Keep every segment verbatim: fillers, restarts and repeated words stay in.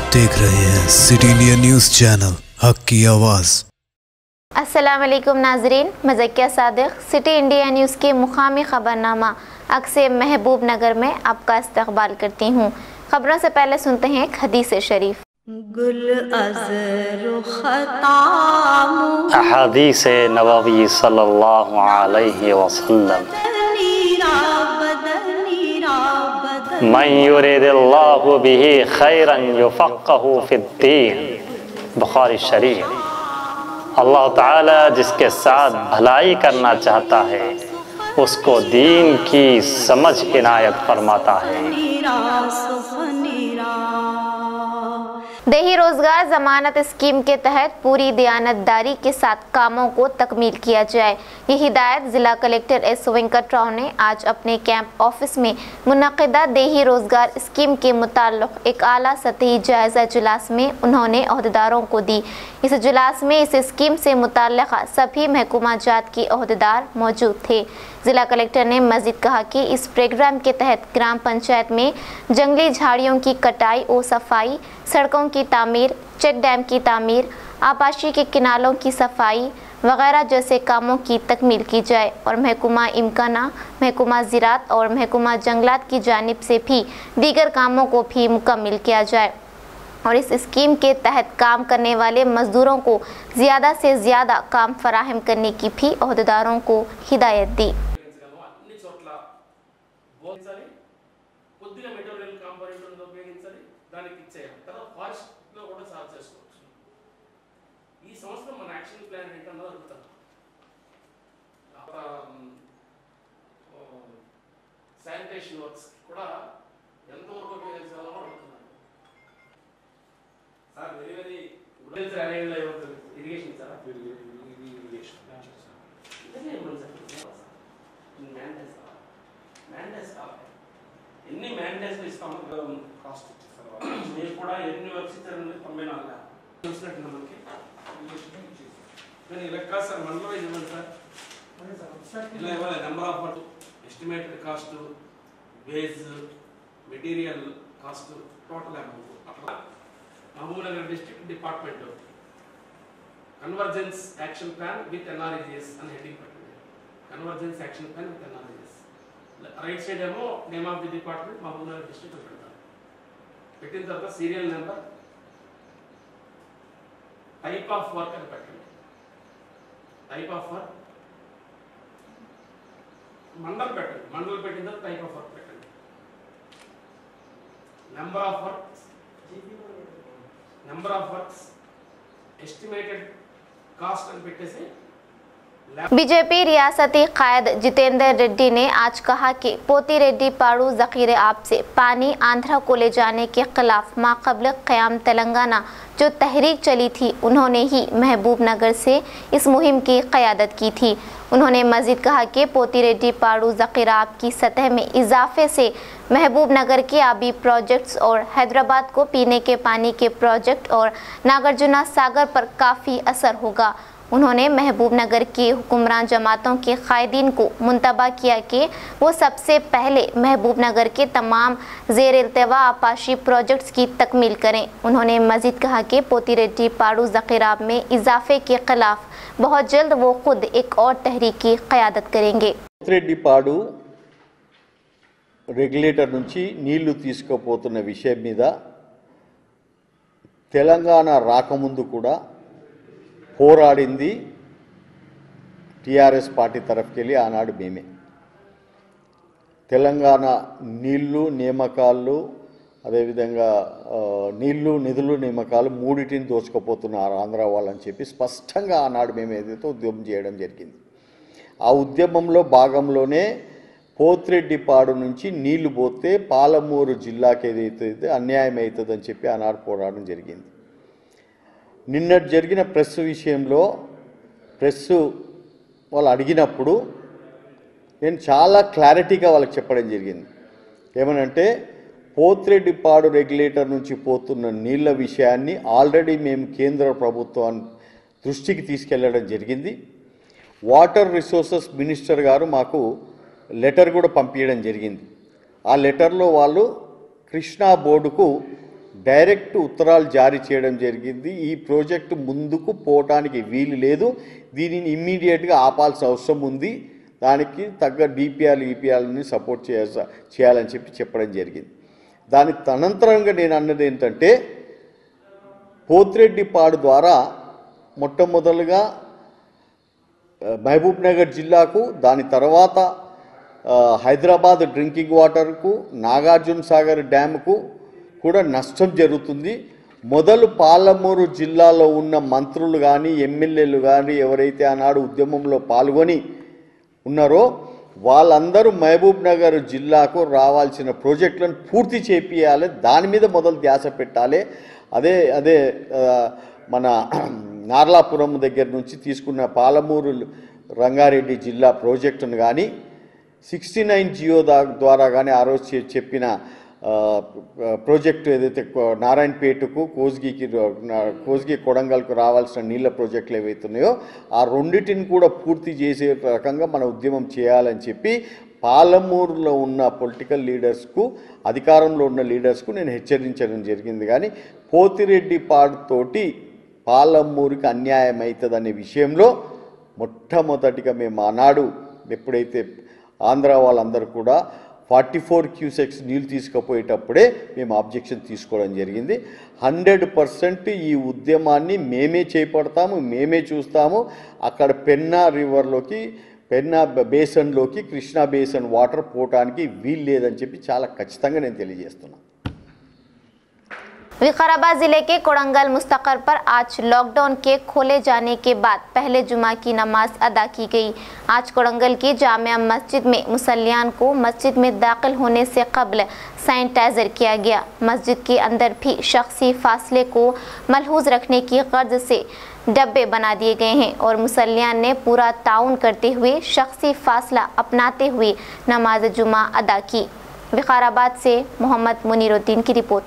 देख रहे हैं सिटी इंडिया न्यूज़ चैनल, हक की आवाज़। अस्सलाम वालेकुम नाजरीन, मैं Zakia Sadiq city India news के मुकामी खबरनामा अक्से महबूब नगर में आपका इस्तकबाल करती हूँ। खबरों से पहले सुनते हैं एक हदीस शरीफ। हदीस नबवी सल्लल्लाहु अलैहि वसल्लम, मन युरिदिल्लाहु बिही खैरन युफ़क़्क़हु फ़िद्दीन, बुखारी शरीफ। अल्लाह ताला जिसके साथ भलाई करना चाहता है उसको दीन की समझ इनायत फरमाता है। देही रोजगार जमानत स्कीम के तहत पूरी दयानतदारी के साथ कामों को तकमील किया जाए, ये हिदायत जिला कलेक्टर एस वेंकट राव ने आज अपने कैंप ऑफिस में मुनक़िदा देही रोजगार स्कीम के मुताल्लिक़ एक आला सतही जायज़ा इजलास में उन्होंने अहदेदारों को दी। इस इजलास में इस स्कीम से मुताल्लिक़ सभी महकमा जात के अहदेदार मौजूद थे। जिला कलेक्टर ने मज़ीद कहा कि इस प्रोग्राम के तहत ग्राम पंचायत में जंगली झाड़ियों की कटाई और सफाई, सड़कों की तामीर, चेक डैम की तामीर, आबाशी के किनारों की सफाई वगैरह जैसे कामों की तकमील की जाए और महकमा इम्काना, महकमा ज़राअत और महकमा जंगलात की जानिब से भी दीगर कामों को भी मुकम्मल किया जाए और इस स्कीम के तहत काम करने वाले मजदूरों को ज़्यादा से ज़्यादा काम फराहम करने की भी अहदेदारों को हिदायत दी। శానిటేషన్ వర్క్స్ కూడా ఎంతవరకు ఉపయోగించాలో అడుగుతున్నాను సార్. వెరీ వెరీ గుడ్ అరేంజ్లో ఏమవుతుంది ఇరిగేషన్ సార్, ఇరిగేషన్ ఇదే ఏమన్నా సార్ మ్యాండేస్ మ్యాండేస్ కావాలి. ఎన్ని మ్యాండేస్ ఇస్తాము కాస్ట్ ఇచ్చేస్తారు మీరు కూడా ఎన్ని వర్క్స్ ఇచ్చారండి? తొంభై నాలుగు చూసినట్టు మనకి కానీ ఇలా కాదు సార్, మనలో ఇవ్వండి సార్, ఇలా ఇవ్వాలి. Number of work, estimated cost, wage, material cost, total amount. అట్లా Mahbubnagar district department convergence action plan with NREGS అని హెడ్డింగ్ పెట్టింది. Convergence action plan with NREGS. Right side ఏమో name of the department Mahbubnagar district పెడతారు. పెట్టిన తర్వాత serial number, type of work అని పెట్టండి. Type of work mandal పెట్టండి. మండల్ పెట్టిన తర్వాత టైప్ ఆఫ్ వర్క్ పెట్టండి. Number of works, number of works, estimated cost అని పెట్టేసి। बीजेपी रियासती कायद जितेंद्र रेड्डी ने आज कहा कि पोती रेड्डी पाड़ू ज़ख़ीरे आब से पानी आंध्रा को ले जाने के खिलाफ माक़बल क़याम तेलंगाना जो तहरीक चली थी, उन्होंने ही महबूब नगर से इस मुहिम की क़यादत की थी। उन्होंने मज़ीद कहा कि पोती रेड्डी पाड़ू ज़ख़ीरा आब की सतह में इजाफे से महबूब नगर के आबी प्रोजेक्ट्स और हैदराबाद को पीने के पानी के प्रोजेक्ट और नागार्जुना सागर पर काफ़ी असर होगा। उन्होंने महबूब नगर के हुक्मरान जमातों के कायदीन को मुंतबा किया कि वो सबसे पहले महबूब नगर के तमाम ज़ेर इल्तवा आपाशी प्रोजेक्ट्स की तकमील करें। उन्होंने मज़ीद कहा कि पोती रेड्डी पाड़ू ज़ख़ीरा में इजाफे के खिलाफ बहुत जल्द वो खुद एक और तहरीक की क़यादत करेंगे। पोती रेड्डी पाड़ू రెగ్యులేటర్ నుంచి నీళ్లు తీసుకుపోతున్న విషయం మీద తెలంగాణ రాకముందు కూడా పోరాడింది టీఆర్ఎస్ పార్టీ తరఫుకెళ్ళి ఆనాడు మేమే. తెలంగాణ నీళ్లు నియామకాలు, అదేవిధంగా నీళ్లు నిధులు నియామకాలు మూడింటిని దోచుకుపోతున్నారు ఆంధ్ర వాళ్ళని చెప్పి స్పష్టంగా ఆనాడు మేము ఏదైతే ఉద్యమం చేయడం జరిగింది. ఆ ఉద్యమంలో భాగంలోనే పోతిరెడ్డిపాడు నుంచి నీళ్లు పోతే పాలమూరు జిల్లాకి ఏదైతే అన్యాయం అవుతుందని చెప్పి ఆనాడు పోరాడడం జరిగింది. నిన్నటి జరిగిన ప్రెస్ విషయంలో ప్రెస్ వాళ్ళు అడిగినప్పుడు నేను చాలా క్లారిటీగా వాళ్ళకి చెప్పడం జరిగింది. ఏమనంటే పోతిరెడ్డిపాడు రెగ్యులేటర్ నుంచి పోతున్న నీళ్ల విషయాన్ని ఆల్రెడీ మేము కేంద్ర ప్రభుత్వం దృష్టికి తీసుకెళ్లడం జరిగింది. వాటర్ రిసోర్సెస్ మినిస్టర్ గారు మాకు లెటర్ కూడా పంపించడం జరిగింది. ఆ లెటర్లో వాళ్ళు కృష్ణా బోర్డుకు డైరెక్ట్ ఉత్తరాలు జారీ చేయడం జరిగింది. ఈ ప్రాజెక్టు ముందుకు పోవటానికి వీలు లేదు, దీనిని ఇమ్మీడియట్గా ఆపాల్సిన అవసరం ఉంది, దానికి తగ్గ డిపిఆర్ ఈపీఆర్ని సపోర్ట్ చేయ చేయాలని చెప్పి చెప్పడం జరిగింది. దాని తనంతరంగా నేను అన్నది ఏంటంటే పోతిరెడ్డిపాడు ద్వారా మొట్టమొదలుగా మహబూబ్ నగర్ జిల్లాకు, దాని తర్వాత హైదరాబాద్ డ్రింకింగ్ వాటర్కు, నాగార్జున సాగర్ డ్యాముకు కూడా నష్టం జరుగుతుంది. మొదలు పాలమూరు జిల్లాలో ఉన్న మంత్రులు కానీ ఎమ్మెల్యేలు కానీ ఎవరైతే ఆనాడు ఉద్యమంలో పాల్గొని ఉన్నారో వాళ్ళందరూ మహబూబ్ నగర్ జిల్లాకు రావాల్సిన ప్రాజెక్టులను పూర్తి చేపియాలి, దాని మీద మొదలు ధ్యాస పెట్టాలి. అదే అదే మన నార్లాపురం దగ్గర నుంచి తీసుకున్న పాలమూరు రంగారెడ్డి జిల్లా ప్రాజెక్టును కానీ సిక్స్టీ నైన్ జియో ద్వారా కానీ ఆ రోజు చెప్పిన ప్రాజెక్టు ఏదైతే నారాయణపేటకు కోస్గికి కోస్గి కొడంగల్కు రావాల్సిన నీళ్ళ ప్రాజెక్టులు ఏవైతున్నాయో ఆ రెండింటిని కూడా పూర్తి చేసే రకంగా మన ఉద్యమం చేయాలని చెప్పి పాలమూరులో ఉన్న పొలిటికల్ లీడర్స్కు, అధికారంలో ఉన్న లీడర్స్కు నేను హెచ్చరించడం జరిగింది. కానీ పోతిరెడ్డిపాడుతోటి పాలమూరుకి అన్యాయం అవుతుందనే విషయంలో మొట్టమొదటిగా మేము ఆనాడు ఎప్పుడైతే ఆంధ్ర వాళ్ళందరూ కూడా ఫార్టీ ఫోర్ క్యూసెక్స్ నీళ్ళు తీసుకుపోయేటప్పుడే మేము ఆబ్జెక్షన్ తీసుకోవడం జరిగింది. హండ్రెడ్ పర్సెంట్ ఈ ఉద్యమాన్ని మేమే చేపడతాము, మేమే చూస్తాము. అక్కడ పెన్నా రివర్లోకి, పెన్నా బేసన్లోకి కృష్ణా బేసన్ వాటర్ పోవటానికి వీలు లేదని చెప్పి చాలా ఖచ్చితంగా నేను తెలియజేస్తున్నాను. विकाराबाद जिले के कोड़ंगल मुस्तकर पर आज लॉकडाउन के खोले जाने के बाद पहले जुमा की नमाज अदा की गई। आज कोड़ंगल की जामिया मस्जिद में मुसल्लियान को मस्जिद में दाखिल होने से कबल सैनिटाइजर किया गया। मस्जिद के अंदर भी शख्सी फासले को मलहूज रखने की गर्ज से डब्बे बना दिए गए हैं और मुसल्लियान ने पूरा ताउन करते हुए शख्सी फासला अपनाते हुए नमाज जुमा अदा की। विकाराबाद से मोहम्मद मुनीरुद्दीन की रिपोर्ट।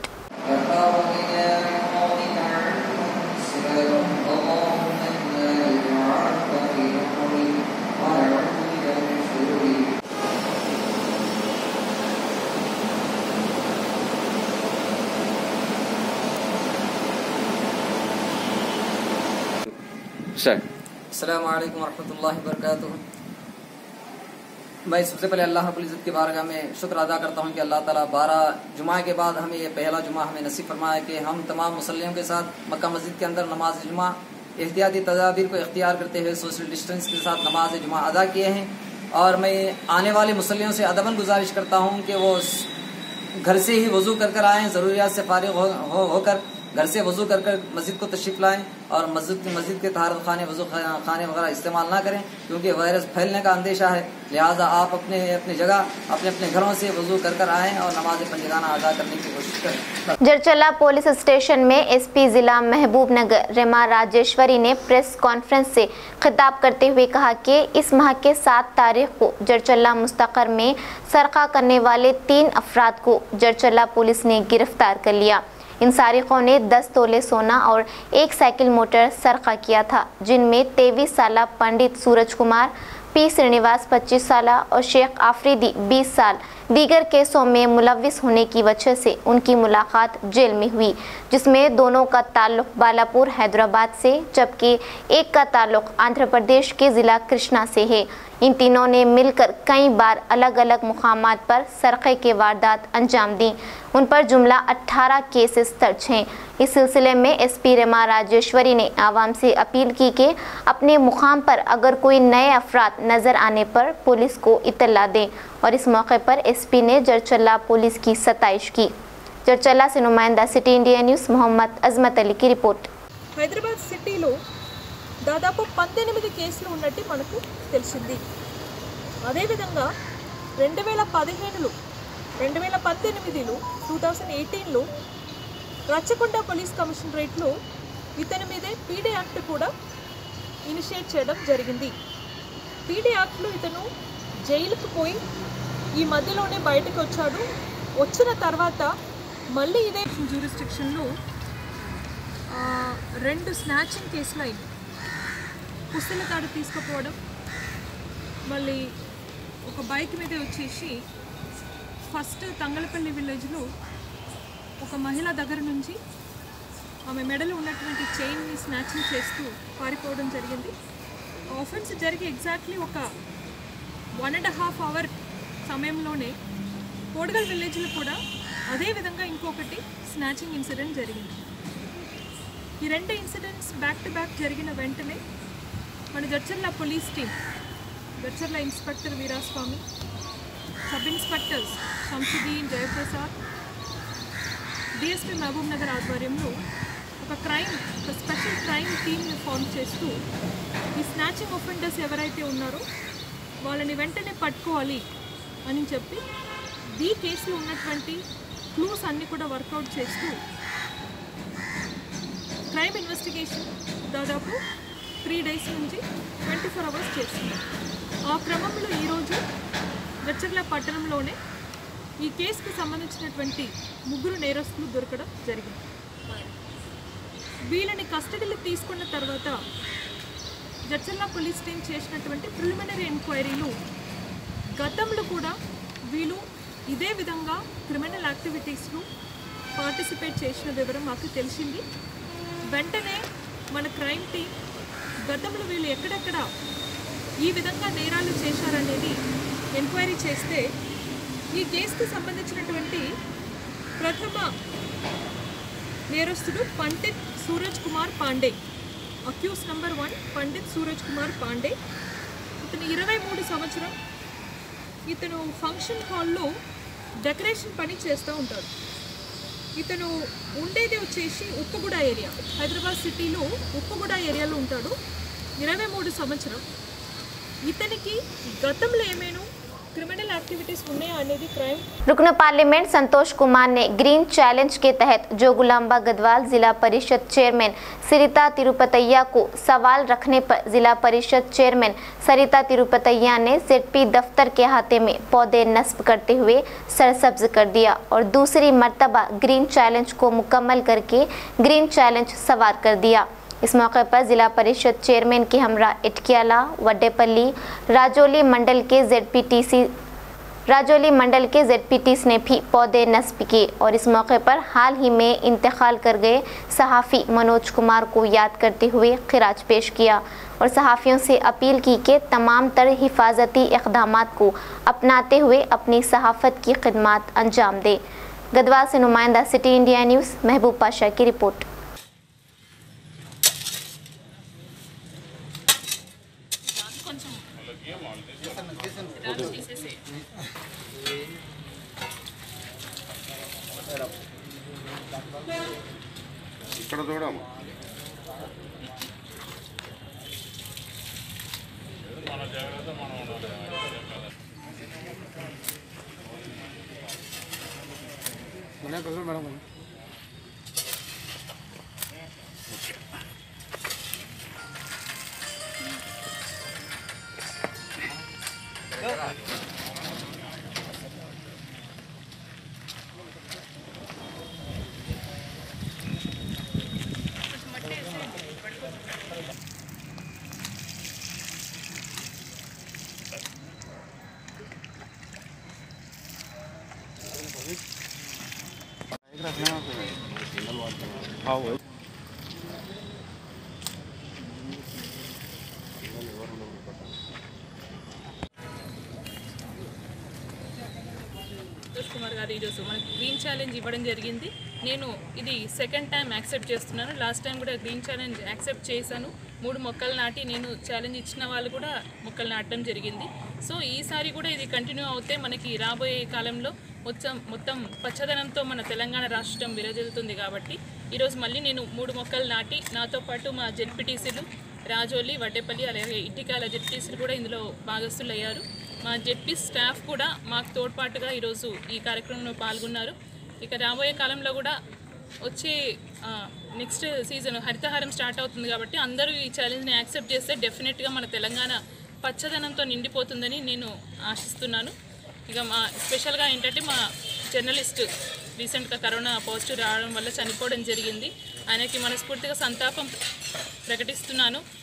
अस्सलामु अलैकुम वरहमतुल्लाहि वबरकातुहू। मैं सबसे पहले अल्लाह रब्बुल इज़्ज़त की बारगाह में शुक्र अदा करता हूँ कि अल्लाह ताला बारह जुमा के बाद हमें ये पहला जुमा हमें नसीब फरमाया कि हम तमाम मुसल्लियों के साथ मक्का मस्जिद के अंदर नमाज जुमा एहतियाती तदाबीर को इख्तियार करते हुए सोशल डिस्टेंस के साथ नमाज जुमा अदा किए हैं। और मैं आने वाले मुसल्लियों से अदबन गुजारिश करता हूँ कि वो घर से ही वज़ू कर कर आएँ, ज़रूरियात से फारिग हो, हो, होकर घर से वज़ू कर कर मस्जिद को तशरीफ़ लाएँ और मस्जिद मस्जिद के तहारत खाने वज़ू खाने वगैरह इस्तेमाल ना करें क्योंकि वायरस फैलने का अंदेशा है। लिहाजा आप अपने अपने जगह अपने अपने घरों से वज़ू कर कर आएँ और नमाज पंजगाना अदा करने की कोशिश करें। जरचला पुलिस स्टेशन में एसपी जिला महबूब नगर रेमा राजेश्वरी ने प्रेस कॉन्फ्रेंस से खिताब करते हुए कहा कि इस माह के सात तारीख को जरचला मुस्तकर में सरका करने वाले तीन अफराद को जरचला पुलिस ने गिरफ्तार कर लिया। इन सारिकों ने दस तोले सोना और एक साइकिल मोटर सरका किया था, जिनमें तेईस साल पंडित सूरज कुमार, पी श्रीनिवास पच्चीस साल और शेख आफरीदी बीस साल दीगर केसों में मुलविस होने की वजह से उनकी मुलाकात जेल में हुई, जिसमें दोनों का ताल्लुक बालापुर हैदराबाद से जबकि एक का ताल्लुक आंध्र प्रदेश के ज़िला कृष्णा से है। इन तीनों ने मिलकर कई बार अलग अलग मुकामात पर सरक़े के वारदात अंजाम दी। उन पर जुमला अठारह केसेस दर्ज हैं। इस सिलसिले में एसपी रेमा राजेश्वरी ने आवाम से अपील की कि अपने मुकाम पर अगर कोई नए अफराद नज़र आने पर पुलिस को इत्तला दें और इस मौके पर एसपी ने जरचला पुलिस की सताइश की। जरचला से नुमाइंदा city India news Mohammed Azmat Ali की रिपोर्ट। హైదరాబాద్ సిటీలో దాదాపు పద్దెనిమిది కేసులు ఉన్నట్టు మనకు తెలిసింది. అదేవిధంగా రెండు వేల పదిహేనులో రెండు వేల పద్దెనిమిదిలో టూ థౌజండ్ ఎయిటీన్లో రచ్చకొండ పోలీస్ కమిషనరేట్లో ఇతని మీదే పీడీ యాక్ట్ కూడా ఇనిషియేట్ చేయడం జరిగింది. పీడీ యాక్ట్లో ఇతను జైలుకు పోయి ఈ మధ్యలోనే బయటకు వచ్చాడు. వచ్చిన తర్వాత మళ్ళీ ఇదే జ్యూరిస్డిక్షన్లో రెండు స్నాచింగ్ కేసులు అయింది. పుస్తల తాడు తీసుకుపోవడం, మళ్ళీ ఒక బైక్ మీద వచ్చేసి ఫస్ట్ తంగలపల్లి విలేజ్లో ఒక మహిళ దగ్గర నుంచి ఆమె మెడలో ఉన్నటువంటి చైన్ని స్నాచింగ్ చేస్తూ పారిపోవడం జరిగింది. ఆఫెన్స్ జరిగి ఎగ్జాక్ట్లీ ఒక వన్ అండ్ హాఫ్ అవర్ సమయంలోనే కోడగల్ విలేజ్లో కూడా అదేవిధంగా ఇంకొకటి స్నాచింగ్ ఇన్సిడెంట్ జరిగింది. ఈ రెండు ఇన్సిడెంట్స్ బ్యాక్ టు బ్యాక్ జరిగిన వెంటనే మన Jadcherla police team, Jadcherla inspector Veeraswamy, sub inspectors Shamsuddin, Jayaprasad, DSP Mahbub Nagar ఆధ్వర్యంలో ఒక క్రైమ్ ఒక స్పెషల్ క్రైమ్ టీమ్ని ఫామ్ చేస్తూ ఈ స్నాచింగ్ ఒఫెండర్స్ ఎవరైతే ఉన్నారో వాళ్ళని వెంటనే పట్టుకోవాలి అని చెప్పి ఈ కేసులో ఉన్నటువంటి క్లూస్ అన్నీ కూడా వర్కౌట్ చేస్తూ క్రైమ్ ఇన్వెస్టిగేషన్ దాదాపు త్రీ డేస్ నుంచి ట్వంటీ ఫోర్ అవర్స్ చేస్తుంది. ఆ క్రమంలో ఈరోజు జడ్చర్ల పట్టణంలోనే ఈ కేసుకు సంబంధించినటువంటి ముగ్గురు నేరస్తులు దొరకడం జరిగింది. వీళ్ళని కస్టడీలో తీసుకున్న తర్వాత జడ్చర్ల పోలీస్ టీం చేసినటువంటి ప్రిలిమినరీ ఎంక్వైరీలు గతంలో కూడా వీళ్ళు ఇదే విధంగా క్రిమినల్ యాక్టివిటీస్లో పార్టిసిపేట్ చేసిన వివరం మాకు తెలిసింది. వెంటనే మన క్రైమ్ టీం గతంలో వీళ్ళు ఎక్కడెక్కడ ఈ విధంగా నేరాలు చేశారనేది ఎంక్వైరీ చేస్తే ఈ కేసుకు సంబంధించినటువంటి ప్రథమ నేరస్తుడు Pandit Suraj Kumar Pandey, accused number one Pandit Suraj Kumar Pandey. ఇతను ఇరవై మూడు సంవత్సరం. ఇతను ఫంక్షన్ హాల్లో డెకరేషన్ పని చేస్తూ ఉంటాడు. ఇతను ఉండేది వచ్చేసి ఉప్పగూడ ఏరియా, హైదరాబాద్ సిటీలో ఉప్పగూడ ఏరియాలో ఉంటాడు. ఇరవై మూడు సంవత్సరం. ఇతనికి గతంలో ఏమైనా क्रिमिनल एक्टिविटीज ఉన్నాయా అనేది క్రైమ్ रुकन पार्लियामेंट संतोष कुमार ने ग्रीन चैलेंज के तहत जोगुलांबा गढ़वाल जिला परिषद चेयरमैन सरिता तिरुपतैया को सवाल रखने पर जिला परिषद चेयरमैन सरिता तिरुपतैया ने जेडपी दफ्तर के अहाते में पौधे नस्ब करते हुए सरसब्ज कर दिया और दूसरी मर्तबा ग्रीन चैलेंज को मुकम्मल करके ग्रीन चैलेंज सवार कर दिया। इस मौके पर जिला परिषद चेयरमैन के हमरा इटकियाला, वड्डेपल्ली, राजौली मंडल के जेडपीटीसी राजौली मंडल के जेडपीटीस ने भी पौधे नस्ब किए और इस मौके पर हाल ही में इंतकाल कर गए सहाफ़ी मनोज कुमार को याद करते हुए खिराज पेश किया और सहाफ़ियों से अपील की कि तमाम तर हिफाजती इक़दामात को अपनाते हुए अपनी सहाफ़त की खिदमत अंजाम दें। गढ़वाल से नुमाइंदा सिटी इंडिया न्यूज़ महबूब पाशा की रिपोर्ट। ఇక్కడ చూడము మన జాగ్రత్త మనం ఉండాలి. మన కోసం మేడం సంతోష్ కుమార్ గారు ఈరోజు మనకి గ్రీన్ ఛాలెంజ్ ఇవ్వడం జరిగింది. నేను ఇది సెకండ్ టైం యాక్సెప్ట్ చేస్తున్నాను. లాస్ట్ టైం కూడా గ్రీన్ ఛాలెంజ్ యాక్సెప్ట్ చేశాను. మూడు మొక్కలు నాటి నేను ఛాలెంజ్ ఇచ్చిన వాళ్ళు కూడా మొక్కలు నాటడం జరిగింది. సో ఈసారి కూడా ఇది కంటిన్యూ అవుతే మనకి రాబోయే కాలంలో మొత్తం మొత్తం పచ్చదనంతో మన తెలంగాణ రాష్ట్రం విరజిల్లుతుంది. కాబట్టి ఈరోజు మళ్ళీ నేను మూడు మొక్కలు నాటి నాతో పాటు మా జెడ్పీటీసీలు రాజోలి, వడ్డేపల్లి అలాగే ఇటికాల జెడ్పీటీసీలు కూడా ఇందులో భాగస్తులు అయ్యారు. మా జెడ్పీ స్టాఫ్ కూడా మాకు తోడ్పాటుగా ఈరోజు ఈ కార్యక్రమంలో పాల్గొన్నారు. ఇక రాబోయే కాలంలో కూడా వచ్చే నెక్స్ట్ సీజన్ హరితహారం స్టార్ట్ అవుతుంది కాబట్టి అందరూ ఈ ఛాలెంజ్ని యాక్సెప్ట్ చేస్తే డెఫినెట్గా మన తెలంగాణ పచ్చదనంతో నిండిపోతుందని నేను ఆశిస్తున్నాను. ఇక మా స్పెషల్గా ఏంటంటే మా జర్నలిస్ట్ రీసెంట్గా కరోనా పాజిటివ్ రావడం వల్ల చనిపోవడం జరిగింది. ఆయనకి మనస్ఫూర్తిగా సంతాపం ప్రకటిస్తున్నాను.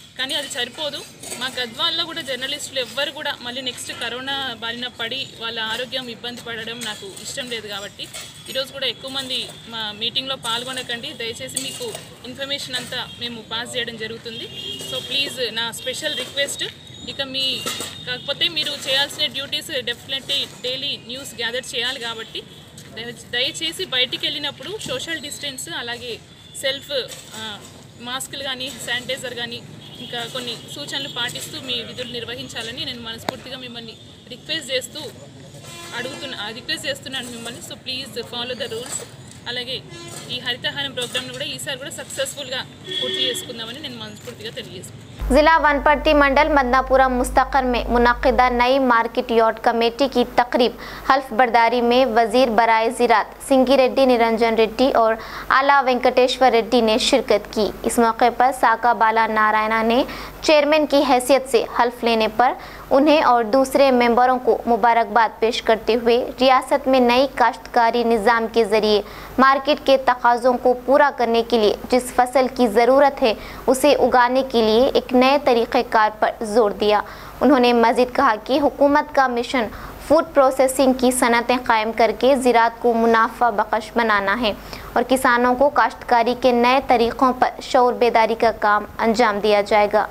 కానీ అది సరిపోదు. మా గద్వాల్లో కూడా జర్నలిస్టులు ఎవ్వరు కూడా మళ్ళీ నెక్స్ట్ కరోనా బారిన పడి వాళ్ళ ఆరోగ్యం ఇబ్బంది పడడం నాకు ఇష్టం లేదు. కాబట్టి ఈరోజు కూడా ఎక్కువ మంది మా మీటింగ్లో పాల్గొనకండి. దయచేసి మీకు ఇన్ఫర్మేషన్ అంతా మేము పాస్ చేయడం జరుగుతుంది. సో ప్లీజ్ నా స్పెషల్ రిక్వెస్ట్, ఇక మీ కాకపోతే మీరు చేయాల్సిన duties definitely daily news gather చేయాలి. కాబట్టి దయచేసి బయటికి వెళ్ళినప్పుడు సోషల్ డిస్టెన్స్, అలాగే సెల్ఫ్ మాస్కులు కానీ శానిటైజర్ కానీ ఇంకా కొన్ని సూచనలు పాటిస్తూ మీ విధులు నిర్వహించాలని నేను మనస్ఫూర్తిగా మిమ్మల్ని రిక్వెస్ట్ చేస్తూ అడుగుతున్నా రిక్వెస్ట్ చేస్తున్నాను మిమ్మల్ని. So please follow the rules. అలాగే ఈ హరితహారం ప్రోగ్రామ్ను కూడా ఈసారి కూడా సక్సెస్ఫుల్గా పూర్తి చేసుకుందామని నేను మనస్ఫూర్తిగా తెలియజేస్తున్నాను. जिला वनपट्टी मंडल मदनापुरा मुस्तकर में मुनक्किदा नई मार्केट यार्ड कमेटी की तकरीब हल्फ बर्दारी में वजीर बराए ज़राअत सिंगी रेड्डी निरंजन रेड्डी और आला वेंकटेश्वर रेड्डी ने शिरकत की। इस मौके पर साका बाला नारायणा ने चेयरमैन की हैसियत से हल्फ लेने पर उन्हें और दूसरे मेंबरों को मुबारकबाद पेश करते हुए रियासत में नई काश्तकारी निज़ाम के ज़रिए मार्केट के तकाज़ों को पूरा करने के लिए जिस फसल की ज़रूरत है उसे उगाने के लिए एक नए तरीक़ेकार पर जोर दिया। उन्होंने मज़ीद कहा कि हुकूमत का मिशन फूड प्रोसेसिंग की सनतें कायम करके ज़राअत को मुनाफा बख्श बनाना है और किसानों को काश्तकारी के नए तरीक़ों पर शऊर बेदारी का काम अंजाम दिया जाएगा।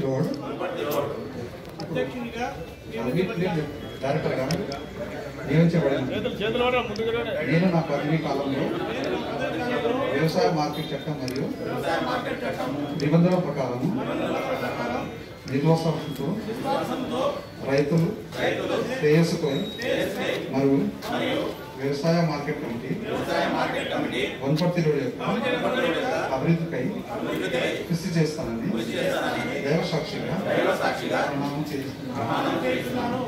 నేను నా పదవీ కాలంలో వ్యవసాయ మార్కెట్ చట్టం మరియు నిబంధనల ప్రకారం విశ్వాసంతో రైతులు శ్రేయస్సుపై మరియు వ్యవసాయ మార్కెట్ కమిటీ వనపర్తిలో యొక్క అభివృద్ధిపై కృషి చేస్తానని దైవ సాక్షిగా ప్రమాణం చేస్తున్నాను.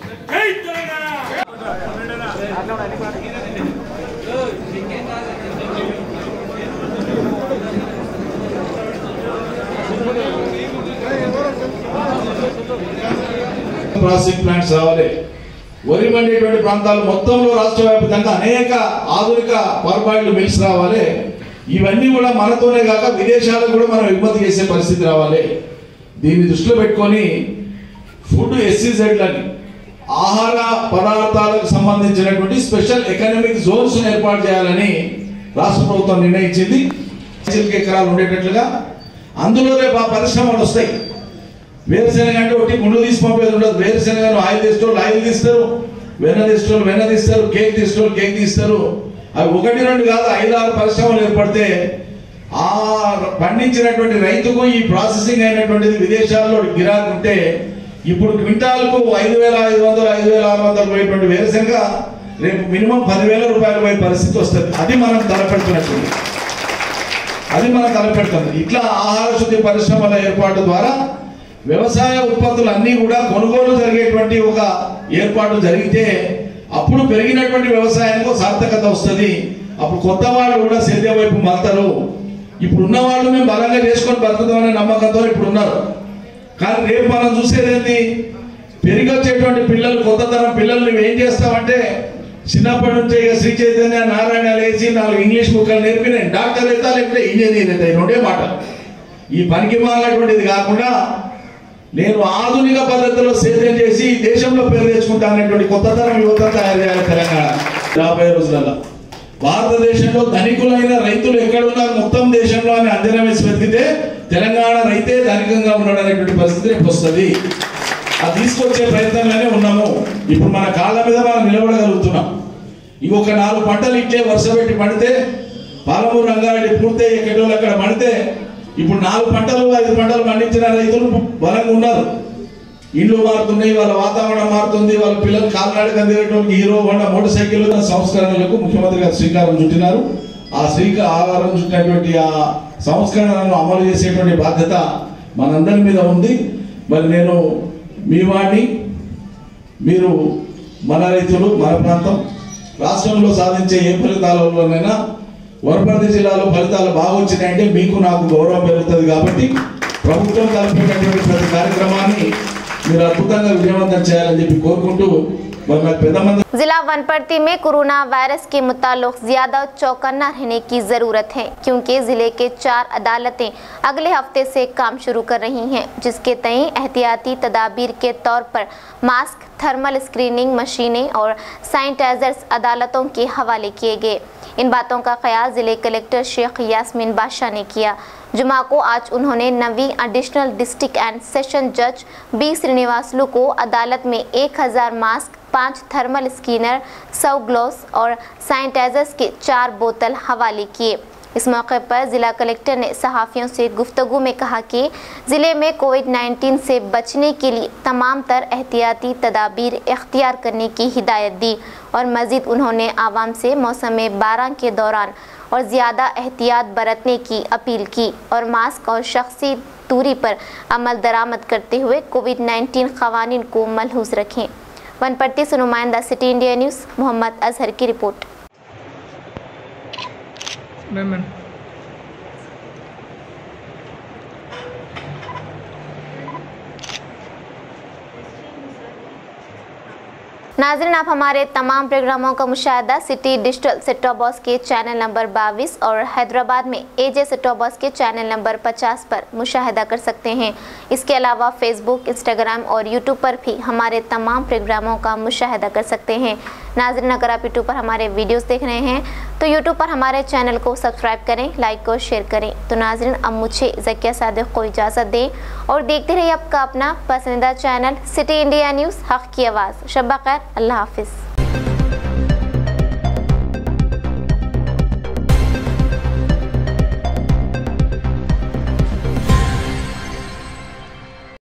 ప్రాసెసింగ్ ప్లాంట్స్ రావాలి. వరి మండేటువంటి ప్రాంతాలు మొత్తంలో రాష్ట్ర వ్యాప్తంగా అనేక ఆధునిక పర్బాయిల్డ్ మిల్స్ రావాలి. ఇవన్నీ కూడా మనతోనే కాక విదేశాలకు కూడా మనం ఎగుమతి చేసే పరిస్థితి రావాలి. దీన్ని దృష్టిలో పెట్టుకొని ఫుడ్ ఎస్సీజెడ్లని ఆహార పదార్థాలకు సంబంధించినటువంటి స్పెషల్ ఎకనామిక్ జోన్స్ ఏర్పాటు చేయాలని రాష్ట్ర ప్రభుత్వం నిర్ణయించింది. ఎకరాలు ఉండేటట్లుగా అందులో రేపు ఆ పరిశ్రమలు వస్తాయి. వేరుశెనగ అంటే ఒకటి గుండు తీసి పంపేది ఉండదు. వేరుశెనగను ఆయిల్ తీసుకోవాలి ఆయిల్ తీస్తారు, వెన్న తీసుకోవాలి వెన్న తీస్తారు, కేక్ తీసుకోవాలి కేక్ తీస్తారు. అవి ఒకటి రెండు కాదు ఐదు ఆరు పరిశ్రమలు ఏర్పడితే ఆ పండించినటువంటి రైతుకు ఈ ప్రాసెసింగ్ అయినటువంటిది విదేశాల్లో గిరాకీ ఉంటే ఇప్పుడు క్వింటాల్కు ఐదు వేల ఐదు వందలు ఐదు వేల ఆరు వందలు పోయేటువంటి వేరుశెనగ రేపు మినిమం పదివేల రూపాయలు పోయే పరిస్థితి వస్తుంది. అది మనం తలపెడుతున్నట్టుంది అది మనం తలపెడుతుంది. ఇట్లా ఆహార శుద్ధి పరిశ్రమల ఏర్పాటు ద్వారా వ్యవసాయ ఉత్పత్తులు అన్నీ కూడా కొనుగోలు జరిగేటువంటి ఒక ఏర్పాటు జరిగితే అప్పుడు పెరిగినటువంటి వ్యవసాయానికి సార్థకత వస్తుంది. అప్పుడు కొత్త వాళ్ళు కూడా సేద్యం వైపు మారుతారు. ఇప్పుడు ఉన్న వాళ్ళు మేము బలంగా చేసుకొని బతుకుతామనే నమ్మకంతో ఇప్పుడు ఉన్నారు. కానీ రేపు మనం చూసేది ఏంటి, పెరిగి వచ్చేటువంటి పిల్లలు కొత్త తరం పిల్లలు నువ్వు ఏం చేస్తావంటే చిన్నప్పటి నుంచే ఇక శ్రీ చైతన్య నారాయణ లేచి నాలుగు ఇంగ్లీష్ ముక్కలు నేర్పి నేను డాక్టర్ అవుతా లేకపోతే ఇంజనీర్ అవుతా రెండే మాట. ఈ పనికి మాలటువంటిది కాకుండా నేను ఆధునిక పద్ధతిలో సేద్యం చేసి దేశంలో పేరు తెచ్చుకుంటా అనేటువంటి కొత్త తరం యువత తయారు చేయాలి తెలంగాణ రాబోయే రోజులలో. భారతదేశంలో ధనికులైన రైతులు ఎక్కడ ఉన్నారు మొత్తం దేశంలో అని అంచనా వేసి వెతికితే తెలంగాణ రైతే ధనికంగా ఉన్నాడు అనేటువంటి పరిస్థితి రేపు వస్తుంది. అది తీసుకొచ్చే ప్రయత్నంలోనే ఉన్నాము. ఇప్పుడు మన కాళ్ళ మీద మనం నిలబడగలుగుతున్నాం. ఇంకొక నాలుగు పంటలు ఇట్లే వరుస పెట్టి పడితే పాలమూరు రంగారెడ్డి పూర్తయి ఎక్కడోళ్ళు అక్కడ పడితే ఇప్పుడు నాలుగు పంటలు ఐదు పంటలు పండించిన రైతులు బలంగా ఉన్నారు. ఇండ్లు మారుతున్నాయి, వాళ్ళ వాతావరణం మారుతుంది, వాళ్ళ పిల్లలు కాలినాడక తిరిగేటువంటి హీరో హోండా మోటార్ సైకిల్ సంస్కరణలకు ముఖ్యమంత్రి గారు శ్రీకారం చుట్టినారు. ఆ శ్రీకారం చుట్టినటువంటి ఆ సంస్కరణలను అమలు చేసేటువంటి బాధ్యత మనందరి మీద ఉంది. మరి నేను మీ వాడిని, మీరు మన రైతులు మన ప్రాంతం రాష్ట్రంలో సాధించే ఏ ఫలితాలలోనైనా వనపర్తి జిల్లాలో ఫలితాలు బాగా వచ్చినాయంటే మీకు నాకు గౌరవం పెరుగుతుంది. కాబట్టి ప్రభుత్వం తలపెట్టినటువంటి ప్రతి కార్యక్రమాన్ని మీరు అద్భుతంగా విజయవంతం చేయాలని చెప్పి కోరుకుంటూ మరి నాకు పెద్ద మంది जिला वनपर्ती में कोरोना वायरस के मुताल्लिक ज्यादा चौकन्ना रहने की जरूरत है, क्योंकि जिले के चार अदालतें अगले हफ्ते से काम शुरू कर रही हैं, जिसके तय एहतियाती तदाबीर के तौर पर मास्क, थर्मल स्क्रीनिंग मशीनें और सैनिटाइजर्स अदालतों के हवाले किए गए। इन बातों का ख्याल जिले कलेक्टर शेख यास्मीन बादशाह ने किया। जुमा को आज उन्होंने नवी एडिशनल डिस्ट्रिक्ट एंड सेशन जज बी श्रीनिवासलू को अदालत में एक हज़ार मास्क, पाँच थर्मल स्कैनर, सौ ग्लोव्स और सैनिटाइजर्स के चार बोतल हवाले किए। इस मौके पर जिला कलेक्टर ने सहाफ़ियों से गुफ्तगू में कहा कि ज़िले में कोविड उन्नीस से बचने के लिए तमाम तर एहतियाती तदाबीर इख्तियार करने की हिदायत दी और मज़ीद उन्होंने आवाम से मौसम बारिश के दौरान और ज़्यादा एहतियात बरतने की अपील की और मास्क और शख्सी दूरी पर अमल दरामद करते हुए कोविड उन्नीस क़वानीन को मलहूज़ रखें। वनपर्ती से नुमाइंदा city India news Mohammed Azhar की रिपोर्ट। नाज़रीन, आप हमारे तमाम प्रोग्रामों का मुशाहिदा city digital set top box के चैनल नंबर बाईस और हैदराबाद में एजे सेट टॉप बॉक्स के चैनल नंबर पचास पर मुशाहिदा कर सकते हैं। इसके अलावा फेसबुक, इंस्टाग्राम और यूट्यूब पर भी हमारे तमाम प्रोग्रामों का मुशाहिदा कर सकते हैं। नाज़रीन, अगर आप यूट्यूब पर हमारे वीडियोस देख रहे हैं तो यूट्यूब पर हमारे चैनल को सब्सक्राइब करें, लाइक और शेयर करें। तो नाज़रीन, अब मुझे ज़किया सादिक को इजाज़त दें और देखते रहिए आपका अपना पसंदीदा चैनल सिटी इंडिया न्यूज़, हक़ की आवाज़। शब्बा खैर, अल्लाह हाफिज़।